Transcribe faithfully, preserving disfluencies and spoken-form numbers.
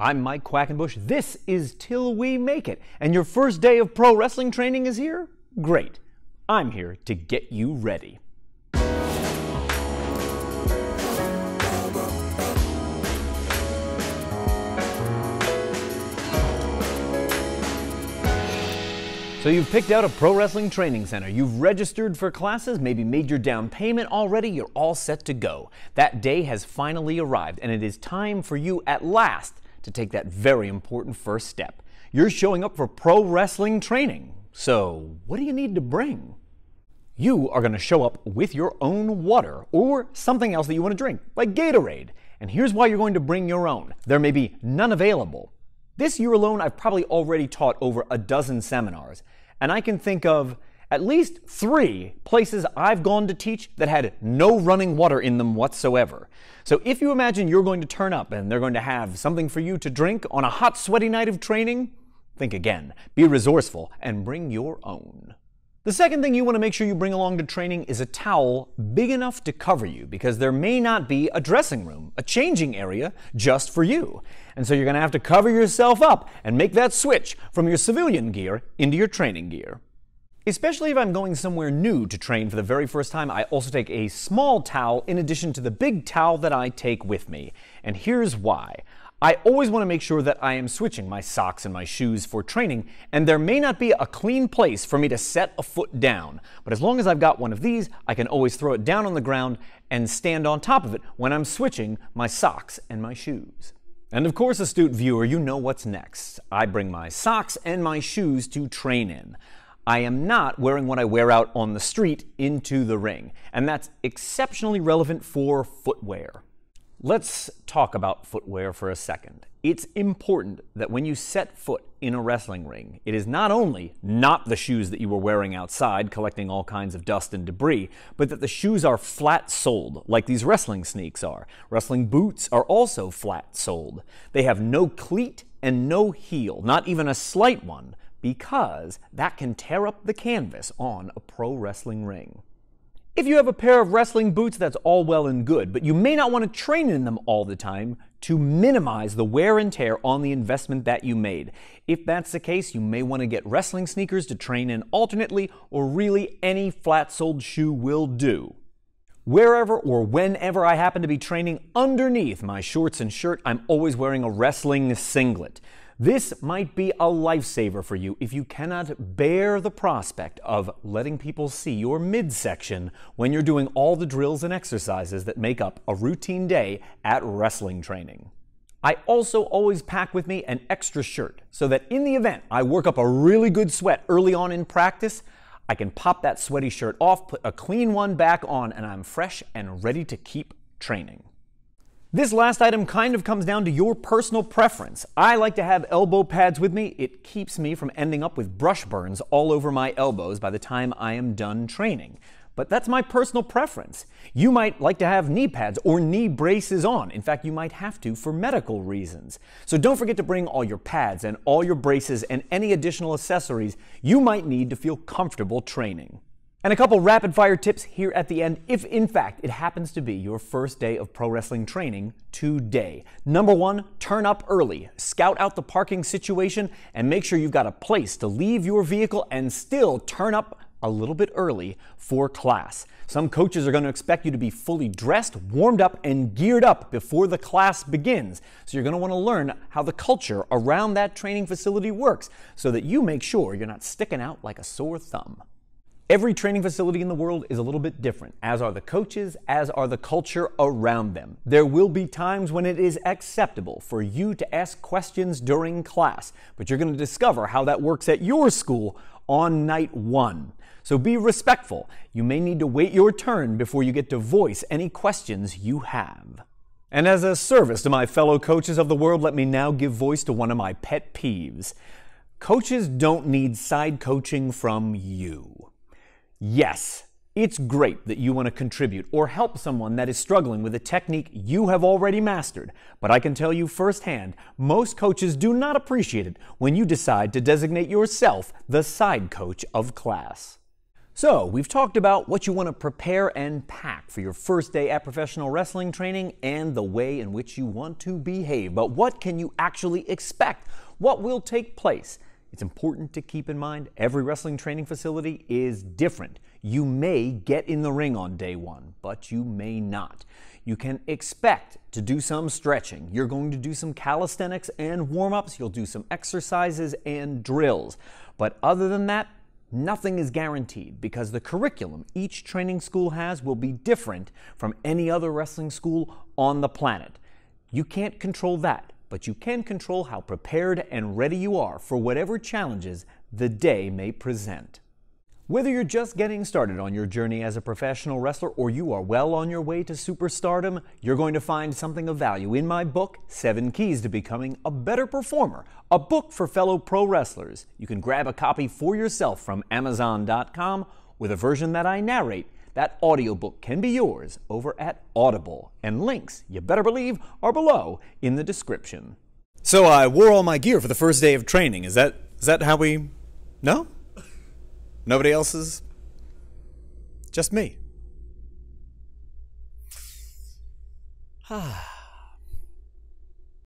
I'm Mike Quackenbush. This is Till We Make It. And your first day of pro wrestling training is here? Great. I'm here to get you ready. So you've picked out a pro wrestling training center, you've registered for classes, maybe made your down payment already, you're all set to go. That day has finally arrived, and it is time for you at last to take that very important first step. You're showing up for pro wrestling training. So what do you need to bring? You are going to show up with your own water or something else that you want to drink, like Gatorade. And here's why you're going to bring your own. There may be none available. This year alone, I've probably already taught over a dozen seminars, and I can think of at least three places I've gone to teach that had no running water in them whatsoever. So if you imagine you're going to turn up and they're going to have something for you to drink on a hot, sweaty night of training, think again, be resourceful, and bring your own. The second thing you want to make sure you bring along to training is a towel big enough to cover you, because there may not be a dressing room, a changing area just for you. And so you're going to have to cover yourself up and make that switch from your civilian gear into your training gear. Especially if I'm going somewhere new to train for the very first time, I also take a small towel in addition to the big towel that I take with me. And here's why. I always want to make sure that I am switching my socks and my shoes for training, and there may not be a clean place for me to set a foot down. But as long as I've got one of these, I can always throw it down on the ground and stand on top of it when I'm switching my socks and my shoes. And of course, astute viewer, you know what's next. I bring my socks and my shoes to train in. I am not wearing what I wear out on the street into the ring, and that's exceptionally relevant for footwear. Let's talk about footwear for a second. It's important that when you set foot in a wrestling ring, it is not only not the shoes that you were wearing outside collecting all kinds of dust and debris, but that the shoes are flat-soled, like these wrestling sneaks are. Wrestling boots are also flat-soled. They have no cleat and no heel, not even a slight one, because that can tear up the canvas on a pro wrestling ring. If you have a pair of wrestling boots, that's all well and good, but you may not want to train in them all the time to minimize the wear and tear on the investment that you made. If that's the case, you may want to get wrestling sneakers to train in alternately, or really any flat-soled shoe will do. Wherever or whenever I happen to be training, underneath my shorts and shirt, I'm always wearing a wrestling singlet. This might be a lifesaver for you if you cannot bear the prospect of letting people see your midsection when you're doing all the drills and exercises that make up a routine day at wrestling training. I also always pack with me an extra shirt so that in the event I work up a really good sweat early on in practice, I can pop that sweaty shirt off, put a clean one back on, and I'm fresh and ready to keep training. This last item kind of comes down to your personal preference. I like to have elbow pads with me. It keeps me from ending up with brush burns all over my elbows by the time I am done training. But that's my personal preference. You might like to have knee pads or knee braces on. In fact, you might have to for medical reasons. So don't forget to bring all your pads and all your braces and any additional accessories you might need to feel comfortable training. And a couple rapid-fire tips here at the end, if in fact it happens to be your first day of pro wrestling training today. Number one, turn up early. Scout out the parking situation and make sure you've got a place to leave your vehicle and still turn up a little bit early for class. Some coaches are going to expect you to be fully dressed, warmed up, and geared up before the class begins. So you're going to want to learn how the culture around that training facility works so that you make sure you're not sticking out like a sore thumb. Every training facility in the world is a little bit different, as are the coaches, as are the culture around them. There will be times when it is acceptable for you to ask questions during class, but you're going to discover how that works at your school on night one. So be respectful. You may need to wait your turn before you get to voice any questions you have. And as a service to my fellow coaches of the world, let me now give voice to one of my pet peeves. Coaches don't need side coaching from you. Yes, it's great that you want to contribute or help someone that is struggling with a technique you have already mastered, but I can tell you firsthand, most coaches do not appreciate it when you decide to designate yourself the side coach of class. So, we've talked about what you want to prepare and pack for your first day at professional wrestling training and the way in which you want to behave. But what can you actually expect? What will take place? It's important to keep in mind every wrestling training facility is different. You may get in the ring on day one, but you may not. You can expect to do some stretching. You're going to do some calisthenics and warm-ups. You'll do some exercises and drills. But other than that, nothing is guaranteed because the curriculum each training school has will be different from any other wrestling school on the planet. You can't control that, but you can control how prepared and ready you are for whatever challenges the day may present. Whether you're just getting started on your journey as a professional wrestler or you are well on your way to superstardom, you're going to find something of value in my book, Seven Keys to Becoming a Better Performer, a book for fellow pro wrestlers. You can grab a copy for yourself from Amazon dot com with a version that I narrate. That audiobook can be yours over at Audible, and links, you better believe, are below in the description. So I wore all my gear for the first day of training. Is that is that how we... No? Nobody else's? Just me. Ah.